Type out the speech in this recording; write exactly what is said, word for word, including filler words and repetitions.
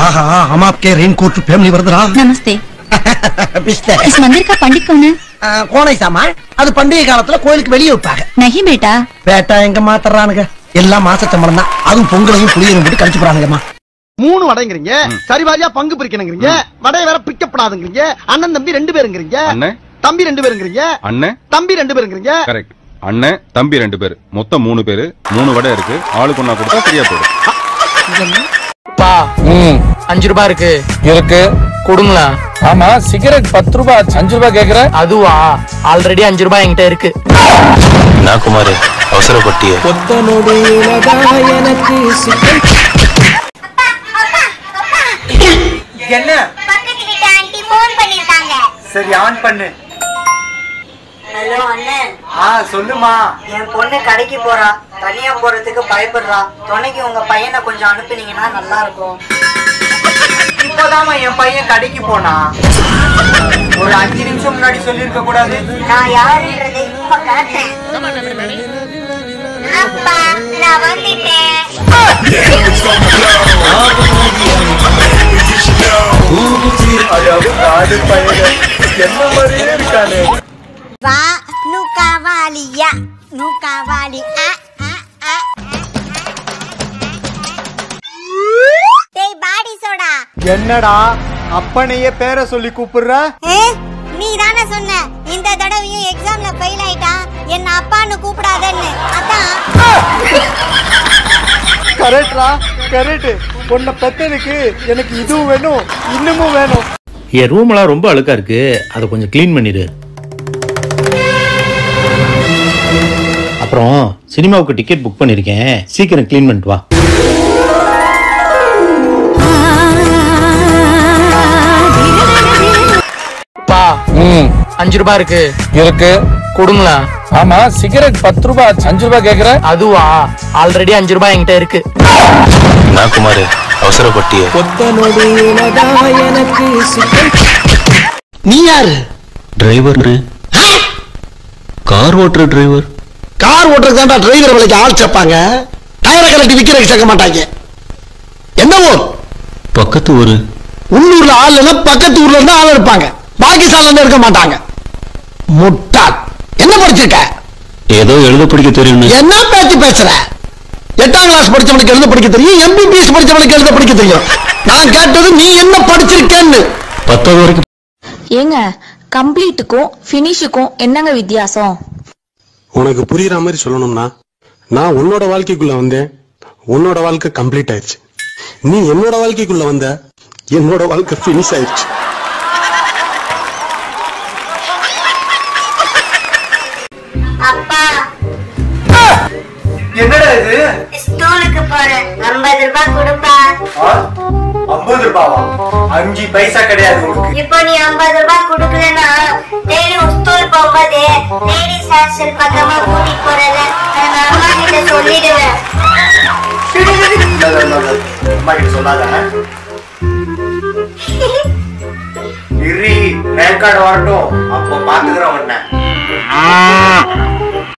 हम आपके raincoat family वर्दरा। नमस्ते। इस मंदिर का पंडित कौन है? कौन है सामा? அது பண்டிகை காலத்துல கோயிலுக்கு வெளியே வைப்பாங்க. नहीं बेटा। பேட்டா எங்க மாத்தறானுங்க? எல்லாம் மாச சம்பளம் தான். அதுவும் பொங்கலையும் புளியையும் போட்டு கழிச்சு போறானுங்கம்மா. மூணு வடைங்கறீங்க. சரிவாரியா பங்கு பிரிக்கணும்ங்கறீங்க. வடை வேற பிக்கப்படாதுங்கறீங்க. அண்ணன் தம்பி ரெண்டு பேருங்கறீங்க. அண்ணன் தம்பி ரெண்டு பேருங்கறீங்க. அண்ணன் தம்பி ரெண்டு பேருங்கறீங்க. கரெக்ட். அண்ணன் தம்பி ரெண்டு பேர். மொத்தம் மூணு பேர். மூணு வடை இருக்கு. ஆளுக்கு ஒண்ணா கொடுத்தா சரியா போடும். பா அஞ்சு ரூபாய் இருக்கு இருக்கு கொடுங்களா. ஆமா சிகரெட் பத்து ரூபாய் அஞ்சு ரூபாய் கேக்குற. அதுவா ஆல்ரெடி அஞ்சு ரூபாய் என்கிட்ட இருக்கு. நான் குமார் அவசரப்பட்டிய என்ன பக்கத்து வீட்டு ஆண்டி ஃபோன் பண்ணிருக்காங்க. சரி ஆன் பண்ணு. ஹலோ அண்ணன். ஆ சொல்லுமா. என் பொண்ணு கடைக்கு போறா, தனியா போறதுக்கு பயப்படுறா. துணைக்கு உங்க பையனை கொஞ்சம் அனுப்புனீங்கன்னா நல்லா இருக்கும். இப்போதாமா என் பையன் கடைக்கு போனா. ஒரு அஞ்சு நிமிஷம் முன்னாடி சொல்லிருக்க கூடாது. நான் யாருன்றதை இப்ப காட்டுறேன். அப்பா நான் வந்துட்டேன். என்ன மாதிரியே இருக்கானே. வா நூகாவாலியா நூகாவாலி ஆ ஆ ஆ. டேய் பாடி சோடா. என்னடா அப்பனையே பேரை சொல்லி கூப்பிடுற? நீ தானே சொன்ன இந்த தடவையும் எக்ஸாம்ல ஃபெயில் ஆயிட்டா என்ன அப்பான்னு கூப்பிடாதன்னு. அதான் கரெக்டா கரெக்ட். உன்னை பெத்ததுக்கு எனக்கு இதுவும் வேணும் இன்னமும் வேணும். என் ரூம் எல்லாம் ரொம்ப அழுக்கா இருக்கு, அதை கொஞ்சம் கிளீன் பண்ணிடு. அப்புறம் சினிமாவுக்கு டிக்கெட் புக் பண்ணிருக்கேன், சீக்கிரம் கிளீன் பண்ணிட்டு வா. பா அஞ்சு ரூபாய் இருக்கு இருக்கு கொடுங்களா. ஆமா சிகரெட் பத்து ரூபாய் அஞ்சு ரூபாய் கேக்குற. அதுவா ஆல்ரெடி அஞ்சு ரூபாய் என்கிட்ட இருக்கு. நான் குமார் அவசரப்பட்டிய நீ யாரு? டிரைவர். கார் ஓட்டுற டிரைவர். கார் ஓட்டுறதுக்கு டிரைவர் வேலைக்கு ஆள் சேர்ப்பாங்க. டயரை கலட்டி விக்கிறதுக்கு சேர்க்க மாட்டாங்க. என்ன ஊர்? பக்கத்து ஊரு. உள்ளூர்ல ஆள் இல்ல, பக்கத்து ஊர்ல இருந்தா ஆள் இருப்பாங்க. பாக்கி சால இருக்க மாட்டாங்க. முட்டாள். என்ன படிச்சிருக்க? ஏதோ எழுத படிக்க தெரியும். என்ன பேச்சு பேசுற? எட்டாம் கிளாஸ் படிச்சவனுக்கு எழுத படிக்க தெரியும், எம்பிபிஎஸ் படிச்சவனுக்கு எழுத படிக்க தெரியும். நான் கேட்டது நீ என்ன படிச்சிருக்கேன்னு. பத்தாவது வரைக்கும். ஏங்க கம்ப்ளீட்டுக்கும் ஃபினிஷுக்கும் என்னங்க வித்தியாசம்? உனக்கு புரியுற மாதிரி சொல்லணும்னா, நான் உன்னோட வாழ்க்கைக்குள்ள வந்தேன், உன்னோட வாழ்க்கை கம்ப்ளீட் ஆயிடுச்சு. நீ என்னோட வாழ்க்கைக்குள்ள வந்த, என்னோட வாழ்க்கை பினிஷ் ஆயிடுச்சு. அப்பா என்னடா இது? ஸ்கூலுக்கு போறேன். ஐம்பது ரூபாய் கொடுப்பா. ஐம்பது ரூபாவா? அஞ்சு பைசா கிடையாது உங்களுக்கு. இப்போ நீ ஐம்பது ரூபாய் கொடுக்கலன்னா டெய்லி ஸ்கூல் போகும்போது லேடிஸ் ஹாஸ்டல் பக்கமா கூட்டிட்டு போறல, நான் அம்மா கிட்ட சொல்லிடுவேன். அம்மா கிட்ட சொல்லாத. இரு ரேங்க் கார்டு வரட்டும், அப்போ பாத்துக்கிறேன் உன்னை.